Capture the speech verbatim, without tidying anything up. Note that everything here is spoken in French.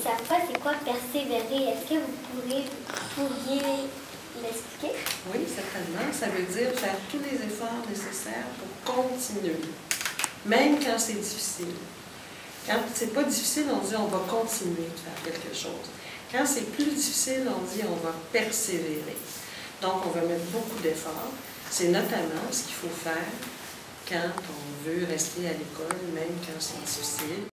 savent pas c'est quoi persévérer, est-ce que vous pourriez, pourriez l'expliquer? Oui, certainement. Ça veut dire faire tous les efforts nécessaires pour continuer, même quand c'est difficile. Quand c'est pas difficile, on dit on va continuer de faire quelque chose. Quand c'est plus difficile, on dit on va persévérer. Donc, on va mettre beaucoup d'efforts. C'est notamment ce qu'il faut faire quand on veut rester à l'école, même quand c'est difficile.